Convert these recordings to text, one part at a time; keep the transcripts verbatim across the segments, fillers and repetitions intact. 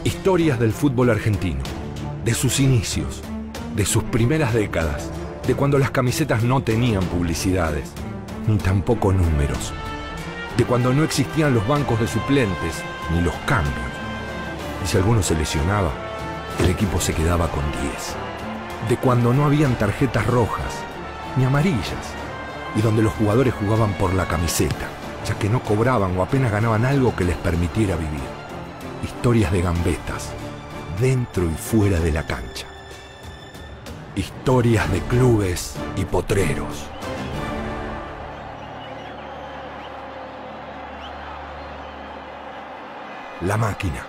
Historias del fútbol argentino, de sus inicios, de sus primeras décadas, de cuando las camisetas no tenían publicidades, ni tampoco números, de cuando no existían los bancos de suplentes, ni los cambios. Y si alguno se lesionaba, el equipo se quedaba con diez. De cuando no habían tarjetas rojas, ni amarillas, y donde los jugadores jugaban por la camiseta, ya que no cobraban o apenas ganaban algo que les permitiera vivir. Historias de gambetas, dentro y fuera de la cancha. Historias de clubes y potreros. La Máquina.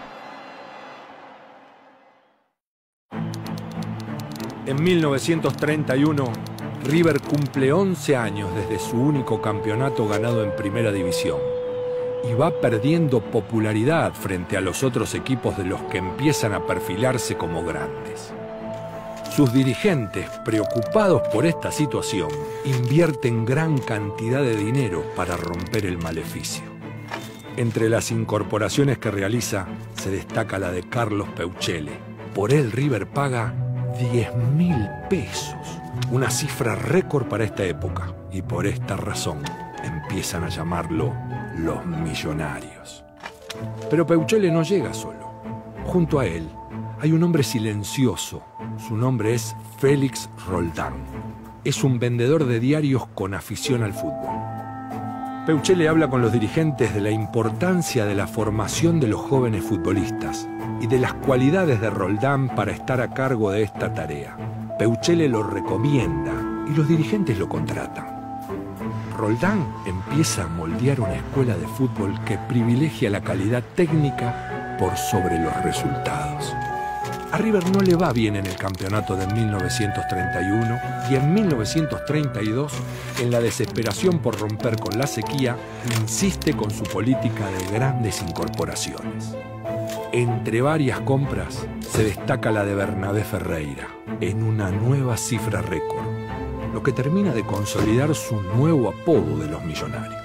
En mil novecientos treinta y uno, River cumple once años desde su único campeonato ganado en Primera División y va perdiendo popularidad frente a los otros equipos de los que empiezan a perfilarse como grandes. Sus dirigentes, preocupados por esta situación, invierten gran cantidad de dinero para romper el maleficio. Entre las incorporaciones que realiza se destaca la de Carlos Peucelle. Por él River paga diez mil pesos, una cifra récord para esta época, y por esta razón empiezan a llamarlo los millonarios. Pero Peucelle no llega solo. Junto a él hay un hombre silencioso. Su nombre es Félix Roldán. Es un vendedor de diarios con afición al fútbol. Peucelle habla con los dirigentes de la importancia de la formación de los jóvenes futbolistas y de las cualidades de Roldán para estar a cargo de esta tarea. Peucelle lo recomienda y los dirigentes lo contratan. Roldán empieza a moldear una escuela de fútbol que privilegia la calidad técnica por sobre los resultados. A River no le va bien en el campeonato de mil novecientos treinta y uno y en mil novecientos treinta y dos, en la desesperación por romper con la sequía, insiste con su política de grandes incorporaciones. Entre varias compras se destaca la de Bernabé Ferreira, en una nueva cifra récord, lo que termina de consolidar su nuevo apodo de los millonarios.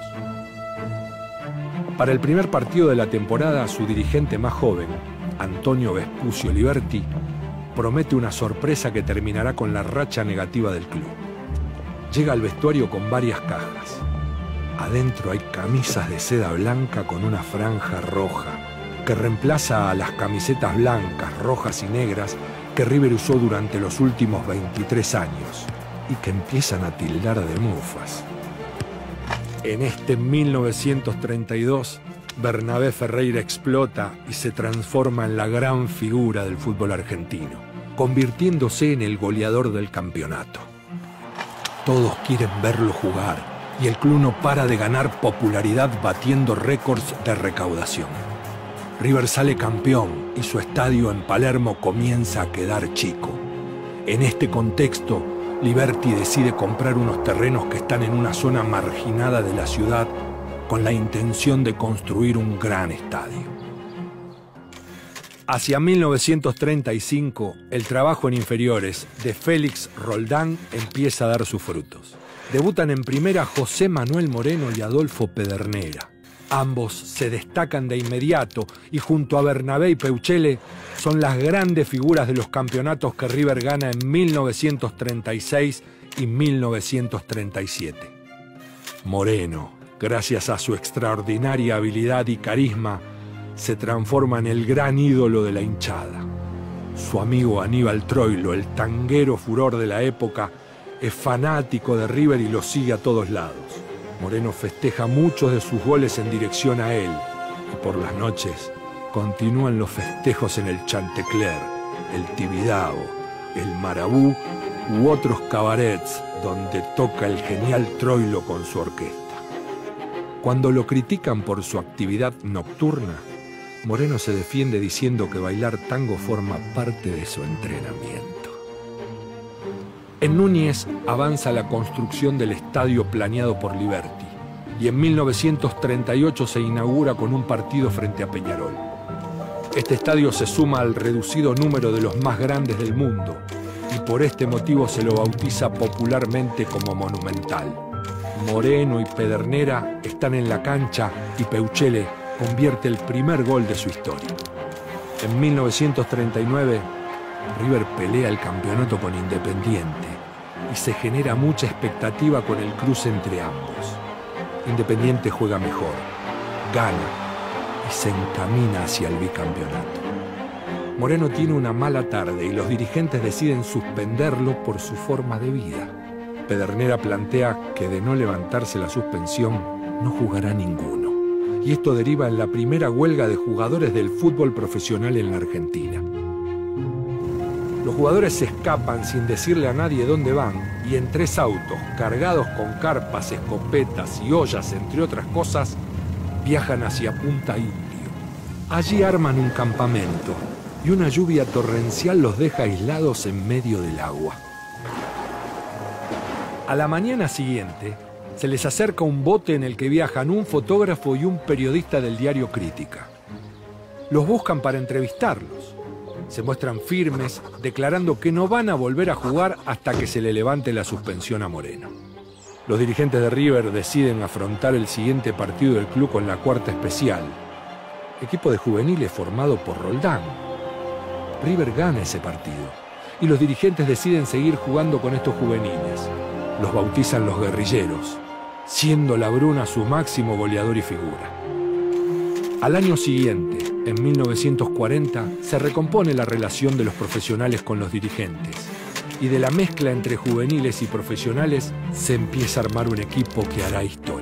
Para el primer partido de la temporada, su dirigente más joven, Antonio Vespucio Liberti, promete una sorpresa que terminará con la racha negativa del club. Llega al vestuario con varias cajas. Adentro hay camisas de seda blanca con una franja roja, que reemplaza a las camisetas blancas, rojas y negras que River usó durante los últimos veintitrés años y que empiezan a tildar de mufas. En este mil novecientos treinta y dos, Bernabé Ferreira explota y se transforma en la gran figura del fútbol argentino, convirtiéndose en el goleador del campeonato. Todos quieren verlo jugar y el club no para de ganar popularidad batiendo récords de recaudación. River sale campeón y su estadio en Palermo comienza a quedar chico. En este contexto, Liberti decide comprar unos terrenos que están en una zona marginada de la ciudad con la intención de construir un gran estadio. Hacia mil novecientos treinta y cinco, el trabajo en inferiores de Félix Roldán empieza a dar sus frutos. Debutan en primera José Manuel Moreno y Adolfo Pedernera. Ambos se destacan de inmediato y junto a Bernabé y Peucelle son las grandes figuras de los campeonatos que River gana en mil novecientos treinta y seis y mil novecientos treinta y siete. Moreno, gracias a su extraordinaria habilidad y carisma, se transforma en el gran ídolo de la hinchada. Su amigo Aníbal Troilo, el tanguero furor de la época, es fanático de River y lo sigue a todos lados. Moreno festeja muchos de sus goles en dirección a él y por las noches continúan los festejos en el Chantecler, el Tibidabo, el Marabú u otros cabarets donde toca el genial Troilo con su orquesta. Cuando lo critican por su actividad nocturna, Moreno se defiende diciendo que bailar tango forma parte de su entrenamiento. En Núñez avanza la construcción del estadio planeado por Liberti y en mil novecientos treinta y ocho se inaugura con un partido frente a Peñarol. Este estadio se suma al reducido número de los más grandes del mundo y por este motivo se lo bautiza popularmente como Monumental. Moreno y Pedernera están en la cancha y Peucelle convierte el primer gol de su historia. En mil novecientos treinta y nueve, River pelea el campeonato con Independiente y se genera mucha expectativa con el cruce entre ambos. Independiente juega mejor, gana y se encamina hacia el bicampeonato. Moreno tiene una mala tarde y los dirigentes deciden suspenderlo por su forma de vida. Pedernera plantea que de no levantarse la suspensión, no jugará ninguno. Y esto deriva en la primera huelga de jugadores del fútbol profesional en la Argentina. Los jugadores se escapan sin decirle a nadie dónde van y en tres autos, cargados con carpas, escopetas y ollas, entre otras cosas, viajan hacia Punta Indio. Allí arman un campamento y una lluvia torrencial los deja aislados en medio del agua. A la mañana siguiente, se les acerca un bote en el que viajan un fotógrafo y un periodista del diario Crítica. Los buscan para entrevistarlos. Se muestran firmes, declarando que no van a volver a jugar hasta que se le levante la suspensión a Moreno. Los dirigentes de River deciden afrontar el siguiente partido del club con la Cuarta Especial, equipo de juveniles formado por Roldán. River gana ese partido y los dirigentes deciden seguir jugando con estos juveniles. Los bautizan los guerrilleros, siendo Labruna su máximo goleador y figura. Al año siguiente, en mil novecientos cuarenta, se recompone la relación de los profesionales con los dirigentes y de la mezcla entre juveniles y profesionales se empieza a armar un equipo que hará historia.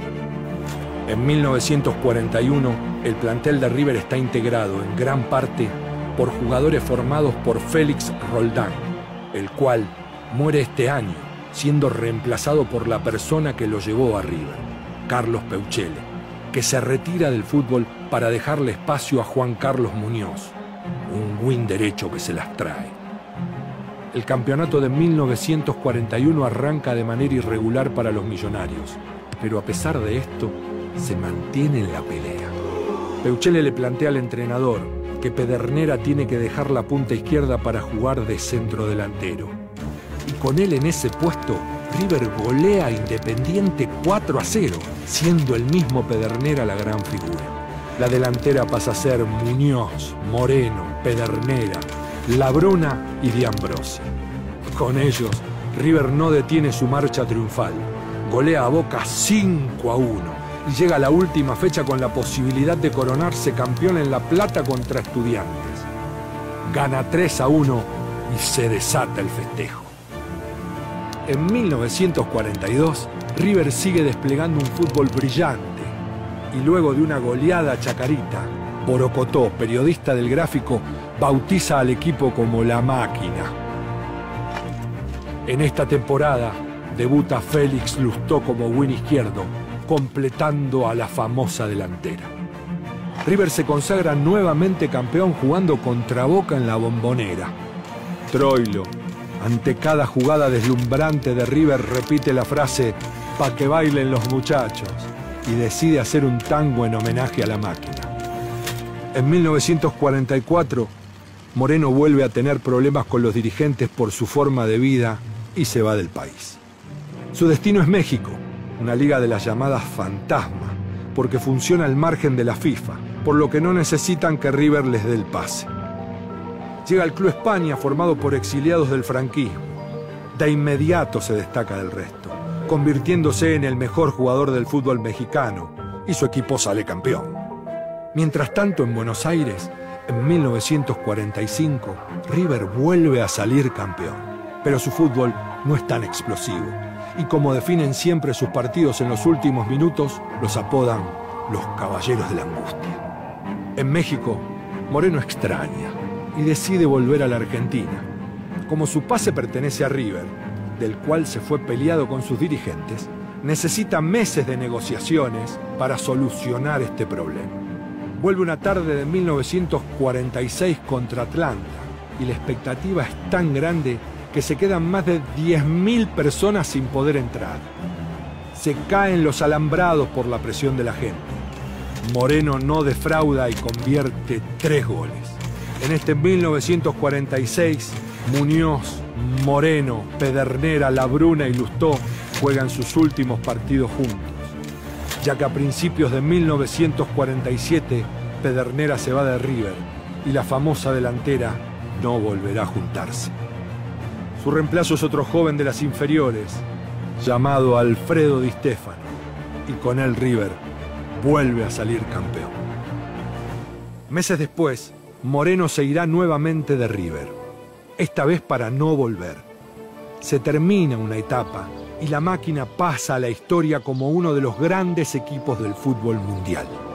En mil novecientos cuarenta y uno, el plantel de River está integrado en gran parte por jugadores formados por Félix Roldán, el cual muere este año, siendo reemplazado por la persona que lo llevó a River, Carlos Peuchele, que se retira del fútbol para dejarle espacio a Juan Carlos Muñoz, un win derecho que se las trae. El campeonato de mil novecientos cuarenta y uno arranca de manera irregular para los millonarios, pero a pesar de esto, se mantiene en la pelea. Peuchele le plantea al entrenador que Pedernera tiene que dejar la punta izquierda para jugar de centro delantero. Y con él en ese puesto, River golea a Independiente cuatro a cero, siendo el mismo Pedernera la gran figura. La delantera pasa a ser Muñoz, Moreno, Pedernera, Labruna y D'Ambrosi. Con ellos, River no detiene su marcha triunfal. Golea a Boca cinco a uno y llega a la última fecha con la posibilidad de coronarse campeón en La Plata contra Estudiantes. Gana tres a uno y se desata el festejo. En mil novecientos cuarenta y dos, River sigue desplegando un fútbol brillante y luego de una goleada chacarita, Borocotó, periodista del Gráfico, bautiza al equipo como La Máquina. En esta temporada debuta Félix Lustó como win izquierdo, completando a la famosa delantera. River se consagra nuevamente campeón jugando contra Boca en la Bombonera. Troilo, ante cada jugada deslumbrante de River, repite la frase "pa' que bailen los muchachos" y decide hacer un tango en homenaje a La Máquina. En mil novecientos cuarenta y cuatro, Moreno vuelve a tener problemas con los dirigentes por su forma de vida y se va del país. Su destino es México, una liga de las llamadas fantasma, porque funciona al margen de la FIFA, por lo que no necesitan que River les dé el pase. Llega al Club España, formado por exiliados del franquismo. De inmediato se destaca del resto, convirtiéndose en el mejor jugador del fútbol mexicano, y su equipo sale campeón. Mientras tanto, en Buenos Aires, en mil novecientos cuarenta y cinco, River vuelve a salir campeón. Pero su fútbol no es tan explosivo, y como definen siempre sus partidos en los últimos minutos, los apodan los Caballeros de la Angustia. En México, Moreno extraña y decide volver a la Argentina. Como su pase pertenece a River, del cual se fue peleado con sus dirigentes, necesita meses de negociaciones para solucionar este problema. Vuelve una tarde de mil novecientos cuarenta y seis contra Atlanta y la expectativa es tan grande que se quedan más de diez mil personas sin poder entrar. Se caen los alambrados por la presión de la gente. Moreno no defrauda y convierte tres goles. En este mil novecientos cuarenta y seis, Muñoz, Moreno, Pedernera, Labruna y Lustó juegan sus últimos partidos juntos, ya que a principios de mil novecientos cuarenta y siete Pedernera se va de River y la famosa delantera no volverá a juntarse. Su reemplazo es otro joven de las inferiores, llamado Alfredo Di Stéfano, y con él River vuelve a salir campeón. Meses después, Moreno se irá nuevamente de River, esta vez para no volver. Se termina una etapa y la máquina pasa a la historia como uno de los grandes equipos del fútbol mundial.